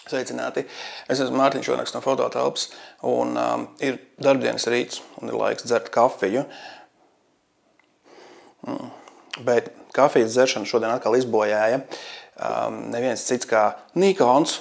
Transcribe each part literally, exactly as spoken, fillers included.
Sveicināti! Es esmu Mārtiņš Jonaks no Fototelpas, un um, ir darbdienas rīts, un ir laiks dzert kafiju. Mm. Bet kafijas dzeršana šodien atkal izbojāja um, neviens cits kā Nikons.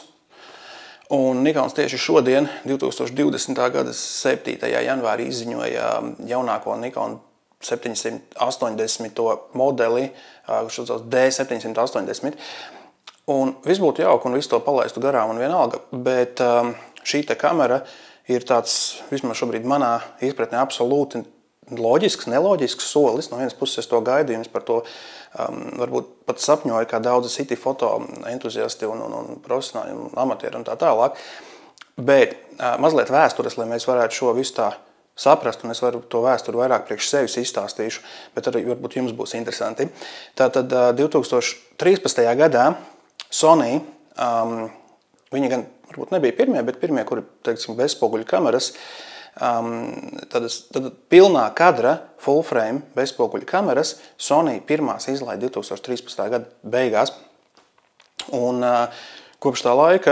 Un Nikons tieši šodien, divi tūkstoši divdesmitā gada septītajā janvārī, izziņoja jaunāko Nikon septiņsimt astoņdesmit modeli, kurš saucās D septiņsimt astoņdesmit. Un viss būtu jauki un visu to palaistu garām un vienalga, bet um, šī te kamera ir tāds, vismaz šobrīd manā izpratnē, absolūti loģisks, neloģisks solis. No vienas puses es to gaidīju, un es par to um, varbūt pat sapņoju, kā daudzi citi foto entuziasti un, un, un profesionāļi un amatieri un tā tālāk. Bet uh, mazliet vēstures, lai mēs varētu šo visu tā saprast, un es varu to vēsturi vairāk priekš sevis izstāstīšu, bet arī varbūt jums būs interesanti. Tātad uh, divi tūkstoši trīspadsmitajā gadā Sony, um, viņi gan varbūt nebija pirmie, bet pirmie, kuri, teiksim, bezspoguļu kameras, um, tad, tad pilnā kadra full frame bezspoguļu kameras Sony pirmās izlaida divi tūkstoši trīspadsmitā gada beigās. Un uh, kopš tā laika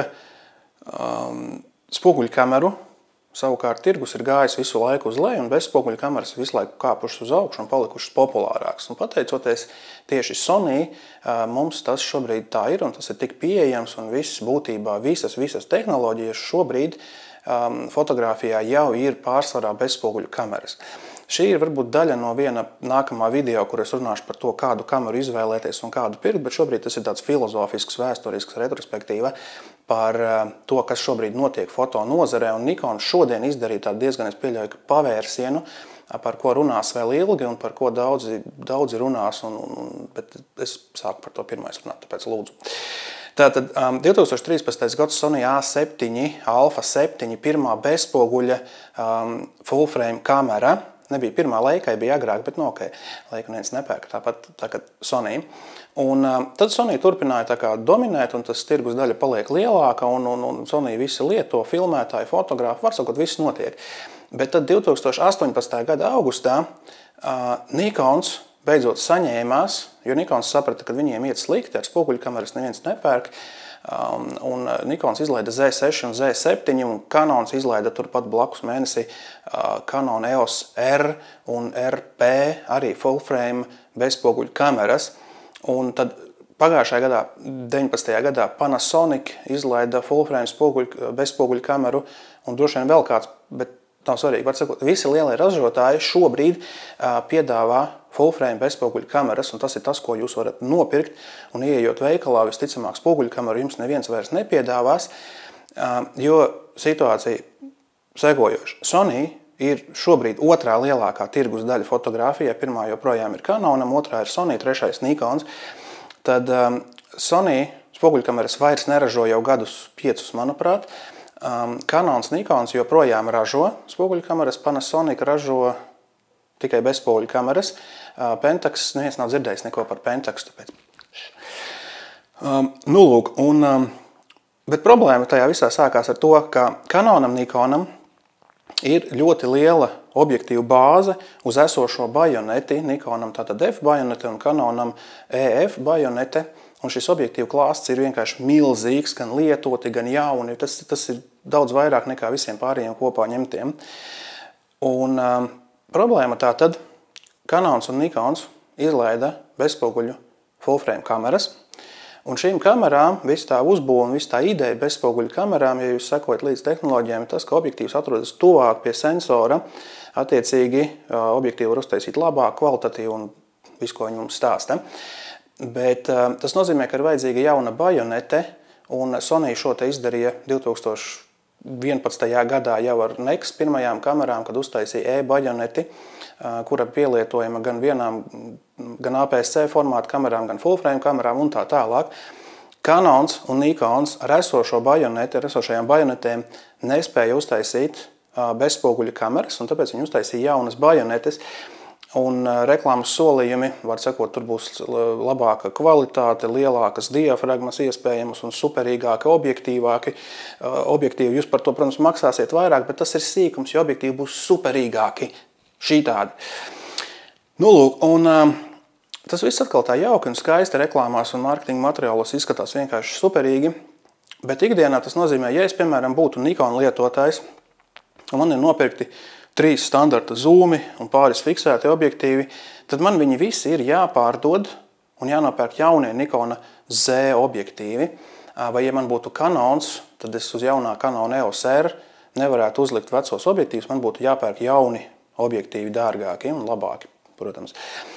um, spoguļu kameru savukārt tirgus ir gājis visu laiku uz leju, un bezspoguļu kameras visu laiku kāpušas uz augšu un palikušas populārākas. Un pateicoties tieši Sony, mums tas šobrīd tā ir, un tas ir tik pieejams, un viss būtībā, visas, visas tehnoloģijas šobrīd um, fotografijā jau ir pārsvarā bezspoguļu kameras. Šī ir varbūt daļa no viena nākamā video, kur es runāšu par to, kādu kameru izvēlēties un kādu pirkt, bet šobrīd tas ir tāds filozofisks, vēsturisks retrospektīva par to, kas šobrīd notiek foto nozarē, un Nikon šodien izdarīja tādu diezgan, es pieļauju, pavērsienu, par ko runās vēl ilgi un par ko daudzi, daudzi runās, un, un, bet es sāku par to pirmais runāt, tāpēc lūdzu. Tātad um, divi tūkstoši trīspadsmitais gads Sony A septiņi, Alpha septiņi, pirmā bezspoguļa um, full frame kamera. Nebija pirmā Leikai, bija agrāk, bet no ok, Leiku neviens nepērka, tāpat tā kā Sony. Un um, tad Sony turpināja tā kā dominēt, un tas tirgus daļa paliek lielāka, un, un, un Sony visi lieto, filmētāji, fotografi, var sakot, viss notiek. Bet tad divi tūkstoši astoņpadsmitā gada augustā uh, Nikons beidzot saņēmās, jo Nikons saprata, ka viņiem iet slikti, ar spoguļu kameras neviens nepērk, um, un Nikons izlaida Z seši un Z septiņi, un Canons izlaida turpat blakus mēnesī uh, Canon E O S R un R P, arī full frame bezspoguļu kameras. Un tad pagājušajā gadā, deviņpadsmitajā gadā, Panasonic izlaida full frame spoguļu, bezspoguļu kameru, un droši vien vēl kāds, bet nav svarīgi, var sakot, visi lielie ražotāji šobrīd uh, piedāvā full frame bezspoguļu kameras, un tas ir tas, ko jūs varat nopirkt, un ieejot veikalā, visticamāk, spoguļu kameru jums neviens vairs nepiedāvās, uh, jo situācija sekojoša. Sony ir šobrīd otrā lielākā tirgus daļa fotografijā, pirmā joprojām ir Canonam, otrā ir Sony, trešais Nikons. Tad um, Sony spoguļkameras vairs neražo jau gadus piecus, manuprāt. Um, Canons, Nikons joprojām ražo spoguļkameras, Panasonic ražo tikai bezspoguļu kameras. Uh, Pentax, neviens nav dzirdējis neko par Pentax, tāpēc. Um, nu, lūk, un, um, bet problēma tajā visā sākās ar to, ka Canonam, Nikonam ir ļoti liela objektīvu bāze uz esošo bajoneti, Nikonam tātad F bajonete un Canonam E F bajonete, un šis objektīvu klāsts ir vienkārši milzīgs, gan lietoti, gan jauni, tas, tas ir daudz vairāk nekā visiem pārējiem kopā ņemtiem. Un um, problēma tātad, Canons un Nikons izlaida bezspoguļu full frame kameras, un šīm kamerām, viss tā uzbūve un viss tā ideja bezspoguļu kamerām, ja jūs sekojat līdz tehnoloģijām, ir tas, ka objektīvs atrodas tuvāk pie sensora, attiecīgi objektīvu var uztaisīt labāk, kvalitatīvu un visu, ko viņi mums stāsta. Bet tas nozīmē, ka ir vajadzīga jauna bajonete, un Sony šo te izdarīja divi tūkstoši vienpadsmitajā gadā jau ar Nex pirmajām kamerām, kad uztaisīja e-bajoneti, kura pielietojama gan vienām, gan A P S C formāta kamerām, gan full frame kamerām un tā tālāk. Canons un Nikons ar esošo bajoneti, ar esošajām bajonetēm nespēja uztaisīt bezspoguļu kameras, un tāpēc viņi uztaisīja jaunas bajonetes. Un reklāmas solījumi, var sakot, tur būs labāka kvalitāte, lielākas diafragmas iespējamas un superīgāki, objektīvāki. Objektīvi jūs par to, protams, maksāsiet vairāk, bet tas ir sīkums, jo objektīvi būs superīgāki. Šī tāda. Nu, lūk, un um, tas viss atkal tā jauki un skaisti reklāmās un mārketinga materiālos izskatās vienkārši superīgi. Bet ikdienā tas nozīmē, ja es, piemēram, būtu Nikon lietotājs, un man ir nopirkti trīs standarta zūmi un pāris fiksēti objektīvi, tad man viņi visi ir jāpārdod un jānopērk jaunie Nikona Z objektīvi. Vai, ja man būtu Canons, tad es uz jaunā Canon E O S R nevarētu uzlikt vecos objektīvus, man būtu jāpērk jauni objektīvi dārgāki un labāki, protams.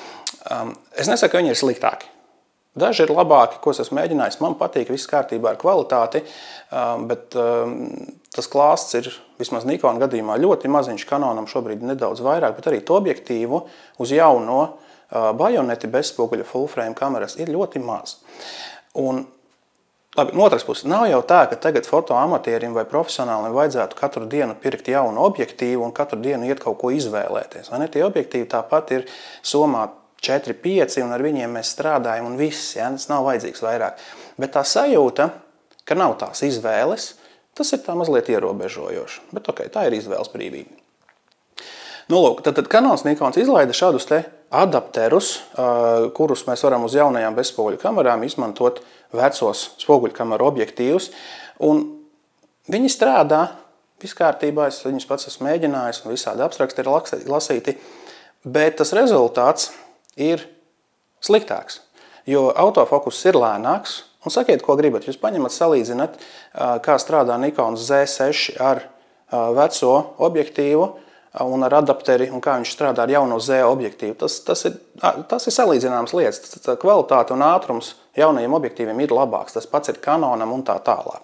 Es nesaku, ka viņi ir sliktāki. Daži ir labāki, ko es esmu mēģinājis. Man patīk, viss kārtībā ar kvalitāti, bet tas klāsts ir vismaz Nikon gadījumā ļoti maziņš, Canonam šobrīd nedaudz vairāk, bet arī to objektīvu uz jauno bajoneti bezspoguļa full frame kameras ir ļoti maz. Un, labi, no otras puses, nav jau tā, ka tagad fotoamatierim vai profesionālim vajadzētu katru dienu pirkt jaunu objektīvu un katru dienu iet kaut ko izvēlēties. Vai ne? Tie objektīvi tāpat ir somā četri, pieci, un ar viņiem mēs strādājam, un viss, ja? Tas nav vajadzīgs vairāk. Bet tā sajūta, ka nav tās izvēles, tas ir tā mazliet ierobežojoši. Bet ok, tā ir izvēles brīvība. Nu, lūk, tad, tad Canons Nikons izlaida šādus te adapterus, uh, kurus mēs varam uz jaunajām bezspoguļu kamerām izmantot vecos spoguļkameru objektīvus, un viņi strādā, viss kārtībā, es viņus pats esmu mēģinājis, un visādi apsraksti ir lasīti, bet tas rezultāts ir sliktāks, jo autofokus ir lēnāks, un sakiet, ko gribat. Jūs paņemat, salīdzinat, kā strādā Nikon Z seši ar veco objektīvu un ar adapteri, un kā viņš strādā ar jauno Z objektīvu. Tas, tas, ir, tas ir salīdzināmas lietas. Tas, kvalitāte un ātrums jaunajiem objektīviem ir labāks. Tas pats ir Canonam un tā tālāk.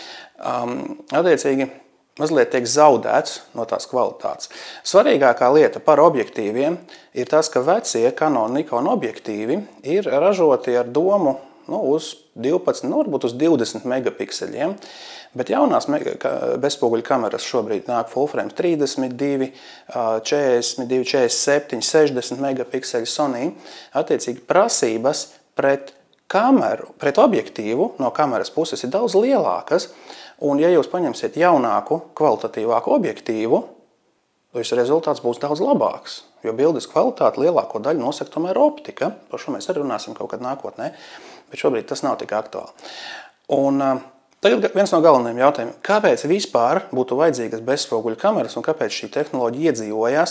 Um, attiecīgi, mazliet tiek zaudēts no tās kvalitātes. Svarīgākā lieta par objektīviem ir tas, ka vecie Canon Nikon objektīvi ir ražoti ar domu nu, uz divpadsmit, nu, varbūt uz divdesmit megapikseļiem, bet jaunās bezspoguļu kameras šobrīd nāk full frame trīsdesmit divi, četrdesmit divi, četrdesmit septiņi, sešdesmit megapikseļu Sony. Attiecīgi prasības pret kameru, pret objektīvu no kameras puses ir daudz lielākas. Un, ja jūs paņemsiet jaunāku, kvalitatīvāku objektīvu, tad rezultāts būs daudz labāks, jo bildes kvalitāti lielāko daļu nosaka tomēr optika. Par šo mēs arī runāsim kaut kad nākotnē, bet šobrīd tas nav tik aktuāli. Un tagad viens no galvenajiem jautājumiem, kāpēc vispār būtu vajadzīgas bezspoguļu kameras un kāpēc šī tehnoloģija iedzīvojās?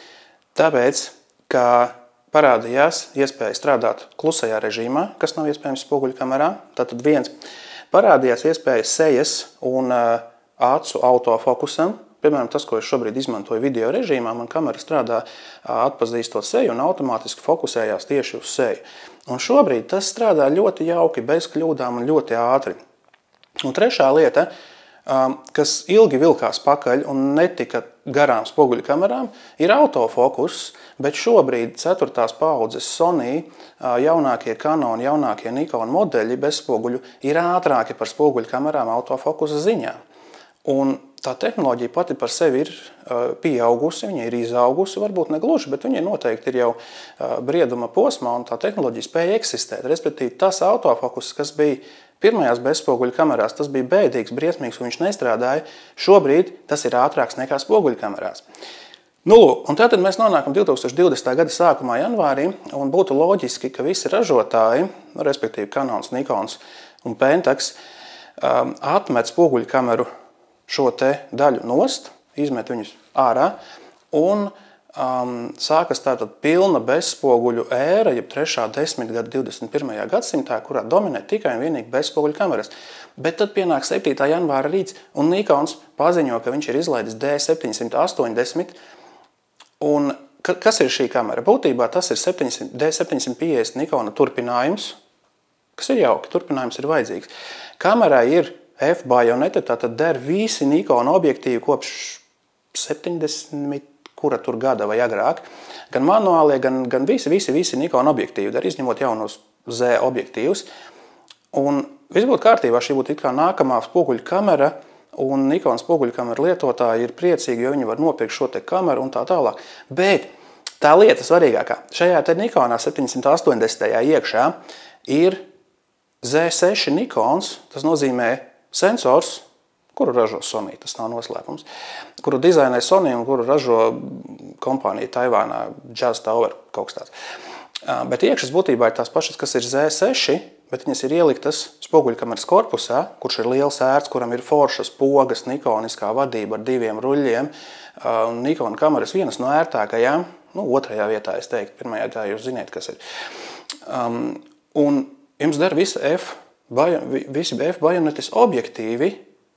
Tāpēc, ka parādījās iespēja strādāt klusajā režīmā, kas nav iespējams spoguļu kamerā. Tātad viens. Parādījās iespējas sejas un uh, acu autofokusam. Piemēram, tas, ko es šobrīd izmantoju video režīmā, man kamera strādā uh, atpazīstot seju un automātiski fokusējās tieši uz seju. Un šobrīd tas strādā ļoti jauki, bez kļūdām un ļoti ātri. Un trešā lieta, um, kas ilgi vilkās pakaļ un netika garām spoguļu kamerām, ir autofokus, bet šobrīd ceturtās paaudzes Sony, jaunākie Canon, jaunākie Nikon modeļi bez spoguļu ir ātrāki par spoguļu kamerām autofokusa ziņā. Un tā tehnoloģija pati par sevi ir pieaugusi, viņa ir izaugusi, varbūt ne gluži, bet viņa noteikti ir jau brieduma posmā un tā tehnoloģija spēja eksistēt. Respektīvi, tas autofokus, kas bija pirmajās bezspoguļu kamerās, tas bija bēdīgs, briesmīgs un viņš nestrādāja. Šobrīd tas ir ātrāks nekā spoguļu kamerās. Nu, lūk, un tātad mēs nonākam divi tūkstoši divdesmitā gada sākumā janvārī, un būtu loģiski, ka visi ražotāji, respektīvi Canons, Nikons un Pentax, um, atmet spoguļu kameru šo te daļu nost, izmet viņus ārā, un um, sākas tātad pilna bezspoguļu ēra, jeb trešā desmitgada divdesmit pirmajā gadsimtā, kurā dominē tikai un vienīgi bezspoguļu kameras. Bet tad pienāk septītā janvāra rīts, un Nikons paziņo, ka viņš ir izlaidis D septiņsimt astoņdesmit. Un kas ir šī kamera? Būtībā tas ir D septiņsimt piecdesmit Nikona turpinājums, kas ir jauki, turpinājums ir vajadzīgs. Kamerai ir F bajonete, tātad der visi Nikona objektīvi kopš septiņdesmit, kura tur gada vai agrāk. Gan manuālie, gan, gan visi, visi, visi Nikona objektīvi der, izņemot jaunos Z objektīvus. Un viss būtu kārtībā, šī būtu it kā nākamā spoguļu kamera, un Nikon spoguļu kameru lietotāji ir priecīgi, jo viņi var nopirkt šo te kameru un tā tālāk. Bet tā lieta svarīgākā. Šajā te Nikonā septiņsimt astoņdesmitajā iekšā ir Z seši Nikons, tas nozīmē sensors, kuru ražo Sony, tas nav noslēpums, kuru dizainē Sony un kuru ražo kompānija Taivānā, Jazz Tower, kaut kas tāds. Bet iekšas būtībā ir tās pašas, kas ir Z seši, bet viņas ir ieliktas spoguļkameras korpusā, kurš ir liels ērts, kuram ir foršas pogas, nikoniskā vadība ar diviem ruļļiem. Nikon kameras vienas no ērtākajām, nu, otrajā vietā es teiktu, pirmajā tā jūs ziniet, kas ir. Um, un jums der visi F, visi F bajonetis objektīvi,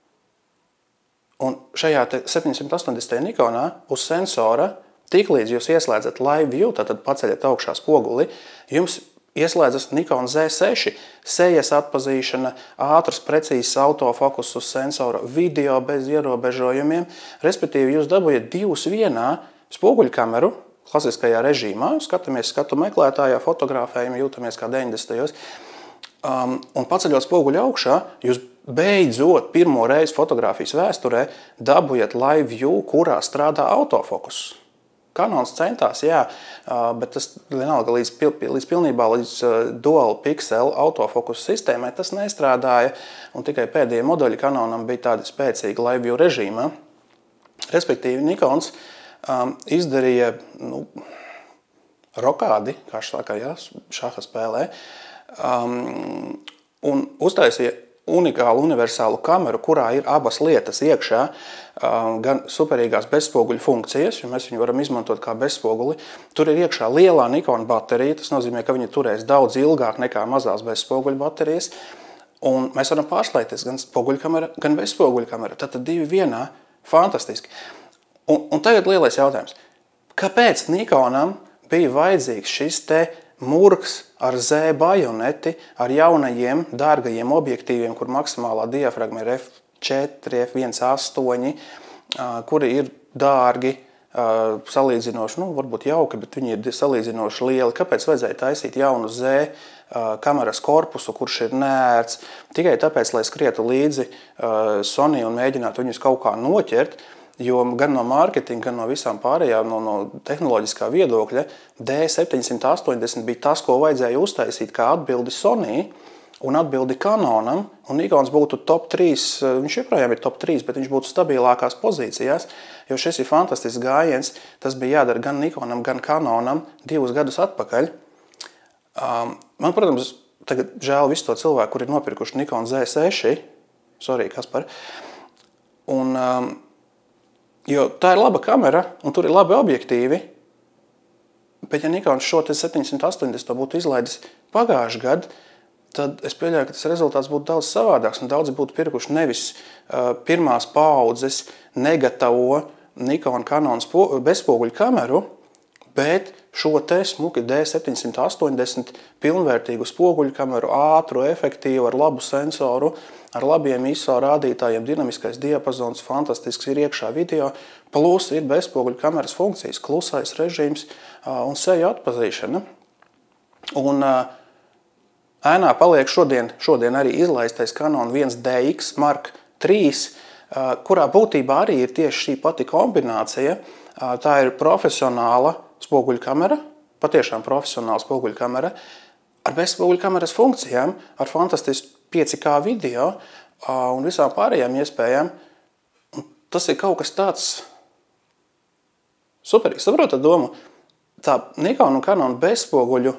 un šajā septiņsimt astoņdesmit Nikonā uz sensora, tiklīdz jūs ieslēdzat Live View, tātad paceļat augšā spoguli, jums ieslēdzas Nikon Z seši, sejas atpazīšana, ātrs, precīzs autofokus uz sensora, video bez ierobežojumiem, respektīvi jūs dabūjat divus vienā spoguļkameru, klasiskajā režīmā, skatāmies skatu meklētājā, fotografējam, jūtamies kā deviņdesmitajos, um, un paceļot spoguļu augšā, jūs beidzot pirmo reizi fotografijas vēsturē dabūjat Live View, kurā strādā autofokus. Canons centās, jā, bet tas vienalga līdz, līdz pilnībā līdz dual pixel autofokus sistēmai tas nestrādāja, un tikai pēdējie modeļi Canonam bija tādi spēcīgi Live View režīmā. Respektīvi, Nikons um, izdarīja nu, rokādi, kā šākā, jā, šaha spēlē, um, un uztaisīja unikālu universālu kameru, kurā ir abas lietas iekšā, gan superīgās bezspoguļu funkcijas, jo mēs viņu varam izmantot kā bezspoguli. Tur ir iekšā lielā Nikon baterija, tas nozīmē, ka viņi turēs daudz ilgāk nekā mazās bezspoguļu baterijas, un mēs varam pārslēgties gan spoguļkamera, gan bezspoguļkamera. Tātad divi vienā, fantastiski. Un, un tagad lielais jautājums. Kāpēc Nikonam bija vajadzīgs šis te murgs ar Z bajoneti, ar jaunajiem, dārgajiem objektīviem, kur maksimālā diafragma ir F četri, F viens astoņi, kuri ir dārgi, salīdzinoši, nu, varbūt jauki, bet viņi ir salīdzinoši lieli. Kāpēc vajadzēja taisīt jaunu Z kameras korpusu, kurš ir neērts? Tikai tāpēc, lai skrietu līdzi Sony un mēģinātu viņus kaut kā noķert, jo gan no mārketinga, gan no visām pārējām, no, no tehnoloģiskā viedokļa, D septiņsimt astoņdesmit bija tas, ko vajadzēja uztaisīt kā atbildi Sony un atbildi Canonam, un Nikons būtu top trīs, viņš joprojām ir top trīs, bet viņš būtu stabilākās pozīcijās, jo šis ir fantastisks gājiens, tas bija jādara gan Nikonam, gan Canonam divus gadus atpakaļ. Um, man, protams, tagad žēl visu to cilvēku, kuri ir nopirkuši Nikon Z seši, sorry, Kaspar, un um, jo tā ir laba kamera, un tur ir labi objektīvi, bet ja Nikons šo septiņsimt astoņdesmit būtu izlaidis pagājuši gadu, tad es pieļauju, ka tas rezultāts būtu daudz savādāks, un daudzi būtu pirkuši nevis uh, pirmās paaudzes negatavo Nikon Canon bezspoguļu kameru, bet šo te smuki D septiņsimt astoņdesmit pilnvērtīgu spoguļu kameru, ātru, efektīvu, ar labu sensoru, ar labiem I S O rādītājiem, dinamiskais diapazons, fantastisks ir iekšā video, plus ir bezspoguļu kameras funkcijas, klusais režīms un seju atpazīšana. Un ēnā paliek šodien, šodien arī izlaistais Canon viens D X Mark trīs, kurā būtībā arī ir tieši šī pati kombinācija. Tā ir profesionāla spoguļu kamera, patiešām profesionāla spoguļu kamera, ar bezspoguļu kameras funkcijām, ar fantastisku pieci K video un visām pārējām iespējām. Tas ir kaut kas tāds superīgs. Saprotat domu? Tā Nikon un Canon bezspoguļu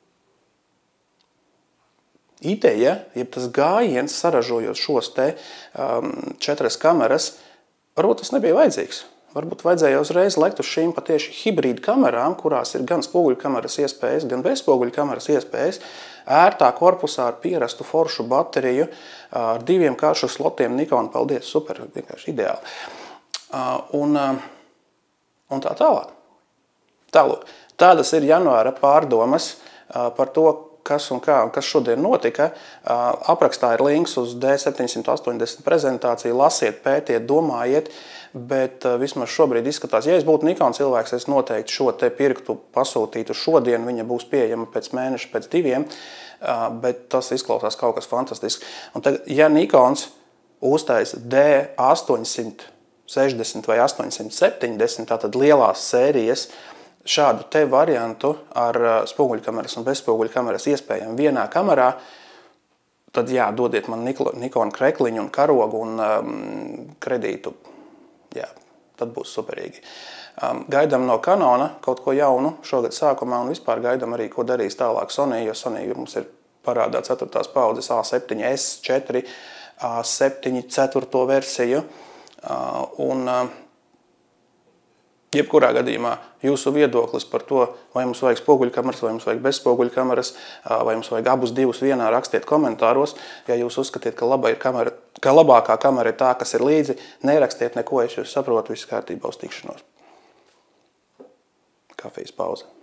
ideja, jeb tas gājiens, saražojot šos te um, četras kameras, varbūt tas nebija vajadzīgs. Varbūt vajadzēja uzreiz lekt uz šīm patieši hibrīdu kamerām, kurās ir gan spoguļu kameras iespējas, gan bezspoguļu kameras iespējas, ērtā korpusā ar pierastu foršu bateriju, ar diviem kāršu slotiem Nikon, paldies, super, vienkārši ideāli. Un, un tā tālāk. Tālāk. Tādas ir janvāra pārdomas par to, kas un kā, un kas šodien notika. Aprakstā ir links uz D septiņsimt astoņdesmit prezentāciju, lasiet, pētiet, domājiet, bet vismaz šobrīd izskatās, ja es būtu Nikon cilvēks, es noteikti šo te pirktu pasūtītu šodien, viņa būs pieejama pēc mēneša, pēc diviem, bet tas izklausās kaut kas fantastisks. Un tagad, ja Nikons uztaisa D astoņsimt sešdesmit vai astoņsimt septiņdesmit, tātad lielās sērijas, šādu te variantu ar spoguļkameras un bezspoguļkameras iespējām vienā kamerā, tad jā, dodiet man Nikon krekliņu un karogu un um, kredītu. Jā, tad būs superīgi. Um, gaidām no Canona kaut ko jaunu šogad sākumā un vispār gaidām arī, ko darīs tālāk Sony, jo Sony mums ir parādā ceturtās paudzes A septiņi S četri, A septiņi ceturto versiju. Un jebkurā gadījumā jūsu viedoklis par to, vai mums vajag spoguļkameras, vai mums vajag bez spoguļkameras, vai mums vajag abus divus vienā, rakstiet komentāros. Ja jūs uzskatiet, ka, laba ir kamera, ka labākā kamera ir tā, kas ir līdzi, nerakstiet neko, es jūs saprotu, viss kārtībā uz tikšanos. Kafijas pauze.